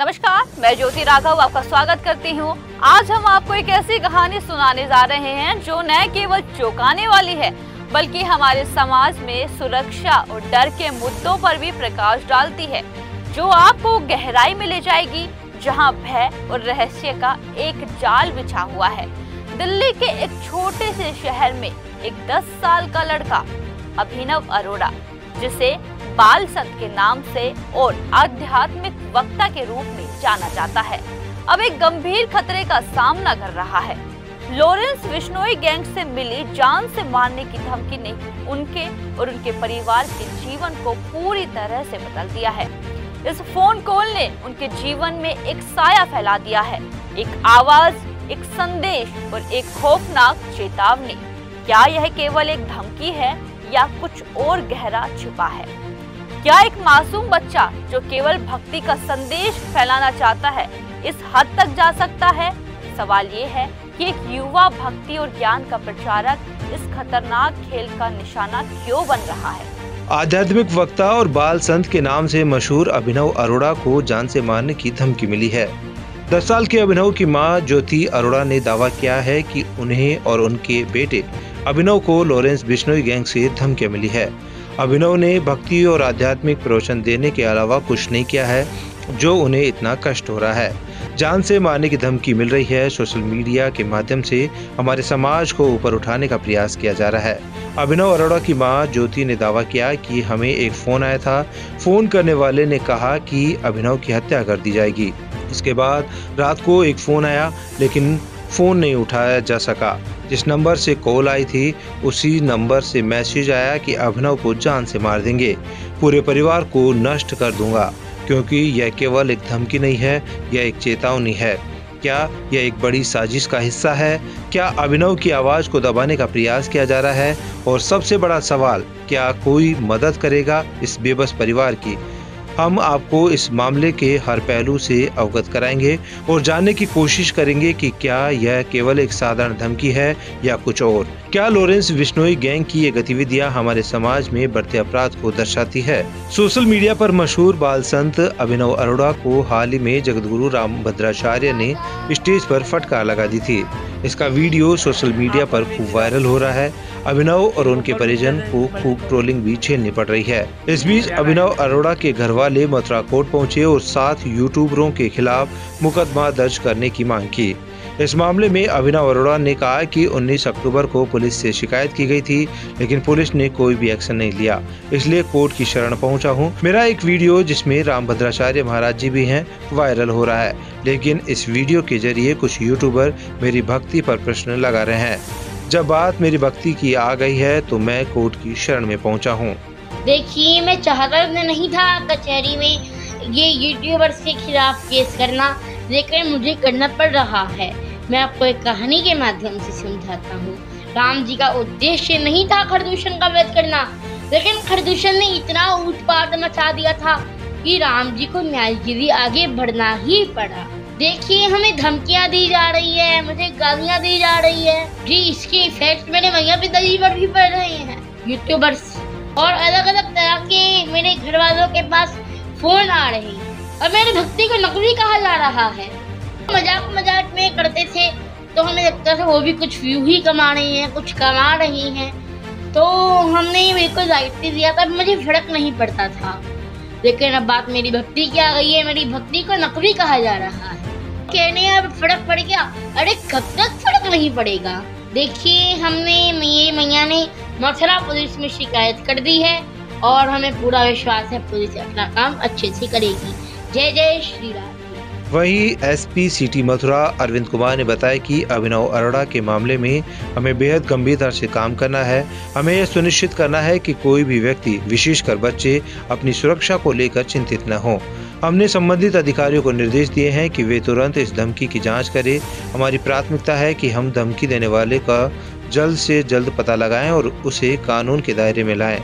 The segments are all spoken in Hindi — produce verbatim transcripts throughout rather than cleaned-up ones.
नमस्कार, मैं ज्योति राघव आपका स्वागत करती हूँ। आज हम आपको एक ऐसी कहानी सुनाने जा रहे हैं जो न केवल चौंकाने वाली है बल्कि हमारे समाज में सुरक्षा और डर के मुद्दों पर भी प्रकाश डालती है, जो आपको गहराई में ले जाएगी जहाँ भय और रहस्य का एक जाल बिछा हुआ है। दिल्ली के एक छोटे से शहर में एक दस साल का लड़का अभिनव अरोड़ा, जिसे बाल संत के नाम से और आध्यात्मिक वक्ता के रूप में जाना जाता है, अब एक गंभीर खतरे का सामना कर रहा है। लॉरेंस बिश्नोई गैंग से मिली जान से मारने की धमकी ने उनके और उनके परिवार के जीवन को पूरी तरह से बदल दिया है। इस फोन कॉल ने उनके जीवन में एक साया फैला दिया है, एक आवाज, एक संदेश और एक खौफनाक चेतावनी। क्या यह केवल एक धमकी है या कुछ और गहरा छुपा है? क्या एक मासूम बच्चा जो केवल भक्ति का संदेश फैलाना चाहता है इस हद तक जा सकता है? सवाल ये है कि एक युवा भक्ति और ज्ञान का प्रचारक इस खतरनाक खेल का निशाना क्यों बन रहा है? आध्यात्मिक वक्ता और बाल संत के नाम से मशहूर अभिनव अरोड़ा को जान से मारने की धमकी मिली है। दस साल के अभिनव की मां ज्योति अरोड़ा ने दावा किया है कि उन्हें और उनके बेटे अभिनव को लॉरेंस बिश्नोई गैंग से धमकी मिली है। अभिनव ने भक्ति और आध्यात्मिक प्रवचन देने के अलावा कुछ नहीं किया है, जो उन्हें इतना कष्ट हो रहा है। जान से मारने की धमकी मिल रही है। सोशल मीडिया के माध्यम से हमारे समाज को ऊपर उठाने का प्रयास किया जा रहा है। अभिनव अरोड़ा की मां ज्योति ने दावा किया कि हमें एक फोन आया था। फोन करने वाले ने कहा कि अभिनव की हत्या कर दी जाएगी। इसके बाद रात को एक फोन आया, लेकिन फोन नहीं उठाया जा सका। जिस नंबर से कॉल आई थी उसी नंबर से मैसेज आया कि अभिनव को जान से मार देंगे, पूरे परिवार को नष्ट कर दूंगा। क्योंकि यह केवल एक धमकी नहीं है, यह एक चेतावनी है। क्या यह एक बड़ी साजिश का हिस्सा है? क्या अभिनव की आवाज को दबाने का प्रयास किया जा रहा है? और सबसे बड़ा सवाल, क्या कोई मदद करेगा इस बेबस परिवार की? हम आपको इस मामले के हर पहलू से अवगत कराएंगे और जानने की कोशिश करेंगे कि क्या यह केवल एक साधारण धमकी है या कुछ और। क्या लॉरेंस बिश्नोई गैंग की ये गतिविधियां हमारे समाज में बढ़ते अपराध को दर्शाती है? सोशल मीडिया पर मशहूर बाल संत अभिनव अरोड़ा को हाल ही में जगतगुरु रामभद्राचार्य ने स्टेज पर फटकार लगा दी थी। इसका वीडियो सोशल मीडिया पर खूब वायरल हो रहा है। अभिनव और उनके परिजन को खूब ट्रोलिंग भी झेलनी पड़ रही है। इस बीच अभिनव अरोड़ा के घर वाले मथुरा कोर्ट पहुंचे और सात यूट्यूबरों के खिलाफ मुकदमा दर्ज करने की मांग की। इस मामले में अभिनव अरोड़ा ने कहा कि उन्नीस अक्टूबर को पुलिस से शिकायत की गई थी, लेकिन पुलिस ने कोई भी एक्शन नहीं लिया, इसलिए कोर्ट की शरण पहुंचा हूं। मेरा एक वीडियो जिसमें रामभद्राचार्य महाराज जी भी हैं वायरल हो रहा है, लेकिन इस वीडियो के जरिए कुछ यूट्यूबर मेरी भक्ति पर प्रश्न लगा रहे हैं। जब बात मेरी भक्ति की आ गई है तो मैं कोर्ट की शरण में पहुंचा हूं। देखिए, मैं चाहता नहीं था कचहरी में ये यूट्यूबर्स के खिलाफ केस करना, लेकिन मुझे करना पड़ रहा है। मैं आपको एक कहानी के माध्यम से समझाता हूँ। राम जी का उद्देश्य नहीं था खरदूषण का वध करना, लेकिन खरदूषण ने इतना उत्पात मचा दिया था कि राम जी को न्याय के लिए आगे बढ़ना ही पड़ा। देखिए, हमें धमकियां दी जा रही है, मुझे गालियां दी जा रही है जी। इसके इफेक्ट मेरे मैया पिताजी पर भी पड़ रहे हैं। यूट्यूबर्स और अलग अलग तरह के मेरे घर वालों के पास फोन आ रहे हैं और मेरी भक्ति को नकली कहा जा रहा है। मजाक मजाक में करते थे तो हमें लगता था वो भी कुछ व्यू ही कमा रही हैं, कुछ कमा रही हैं, तो हमने बिल्कुल लाइटली लिया था, मुझे फर्क नहीं पड़ता था। लेकिन अब बात मेरी भक्ति की आ गई है, मेरी भक्ति को नकली कहा जा रहा है। कहने अब फर्क पड़ गया, अरे कब तक फर्क नहीं पड़ेगा? देखिए, हमने ये मैया ने मथुरा पुलिस में शिकायत कर दी है और हमें पूरा विश्वास है पुलिस अपना काम अच्छे से करेगी। जय जय श्री राम। वहीं एसपी सिटी मथुरा अरविंद कुमार ने बताया कि अभिनव अरोड़ा के मामले में हमें बेहद गंभीरता से काम करना है। हमें यह सुनिश्चित करना है कि कोई भी व्यक्ति, विशेषकर बच्चे, अपनी सुरक्षा को लेकर चिंतित न हो। हमने संबंधित अधिकारियों को निर्देश दिए हैं कि वे तुरंत इस धमकी की जांच करें। हमारी प्राथमिकता है कि हम धमकी देने वाले का जल्द से जल्द पता लगाएं और उसे कानून के दायरे में लाएं।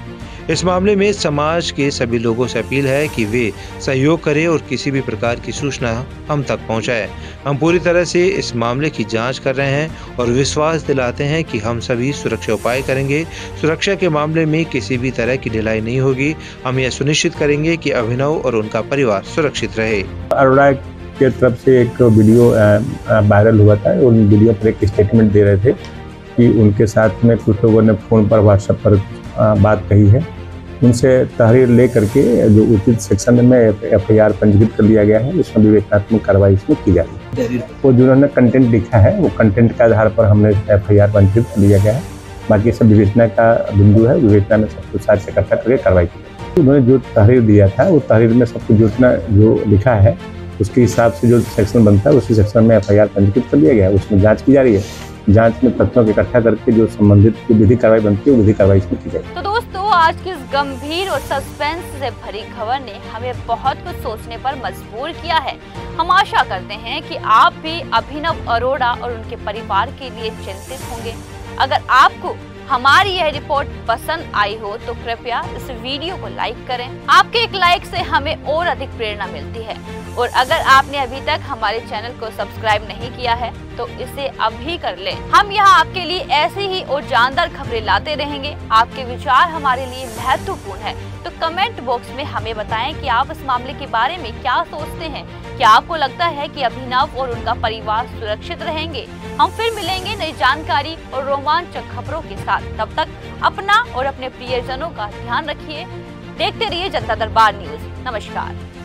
इस मामले में समाज के सभी लोगों से अपील है कि वे सहयोग करें और किसी भी प्रकार की सूचना हम तक पहुंचाएं। हम पूरी तरह से इस मामले की जांच कर रहे हैं और विश्वास दिलाते हैं कि हम सभी सुरक्षा उपाय करेंगे। सुरक्षा के मामले में किसी भी तरह की ढिलाई नहीं होगी। हम यह सुनिश्चित करेंगे कि अभिनव और उनका परिवार सुरक्षित रहे। अरोड़ा के तरफ से एक वीडियो वायरल हुआ था। उन वीडियो पर एक स्टेटमेंट दे रहे थे कि उनके साथ में कुछ लोगों ने फ़ोन पर व्हाट्सएप पर बात कही है। उनसे तहरीर ले करके जो उचित सेक्शन में एफ आई आर पंजीकृत कर लिया गया है, उसमें विवेचनात्मक कार्रवाई इसमें की जा रही है। वो जिन्होंने कंटेंट लिखा है वो कंटेंट के आधार पर हमने एफ आई आर पंजीकृत कर लिया गया है। बाकी सब विवेचना का बिंदु है, विवेचना में सब कुछ साथ से इकट्ठा करके कार्रवाई की जाएगी। उन्होंने जो तहरीर दिया था वो तहरीर में सब कुछ जितना जो लिखा है उसके हिसाब से जो सेक्शन बनता है उसी सेक्शन में एफ आई आर पंजीकृत कर लिया गया है। उसमें जाँच की जा रही है। जांच में तथ्यों को इकट्ठा करके जो संबंधित जो विधि कार्रवाई बनती है वो विधि कार्रवाई इसमें की जाएगी। तो दोस्तों, आज की इस गंभीर और सस्पेंस से भरी खबर ने हमें बहुत कुछ सोचने पर मजबूर किया है। हम आशा करते हैं कि आप भी अभिनव अरोड़ा और उनके परिवार के लिए चिंतित होंगे। अगर आपको हमारी यह रिपोर्ट पसंद आई हो तो कृपया इस वीडियो को लाइक करें। आपके एक लाइक से हमें और अधिक प्रेरणा मिलती है। और अगर आपने अभी तक हमारे चैनल को सब्सक्राइब नहीं किया है तो इसे अभी कर लें। हम यहाँ आपके लिए ऐसी ही और जानदार खबरें लाते रहेंगे। आपके विचार हमारे लिए महत्वपूर्ण है, तो कमेंट बॉक्स में हमें बताएं कि आप इस मामले के बारे में क्या सोचते हैं। क्या आपको लगता है कि अभिनव और उनका परिवार सुरक्षित रहेंगे? हम फिर मिलेंगे नई जानकारी और रोमांचक खबरों के साथ। तब तक अपना और अपने प्रियजनों का ध्यान रखिए। देखते रहिए जनता दरबार न्यूज। नमस्कार।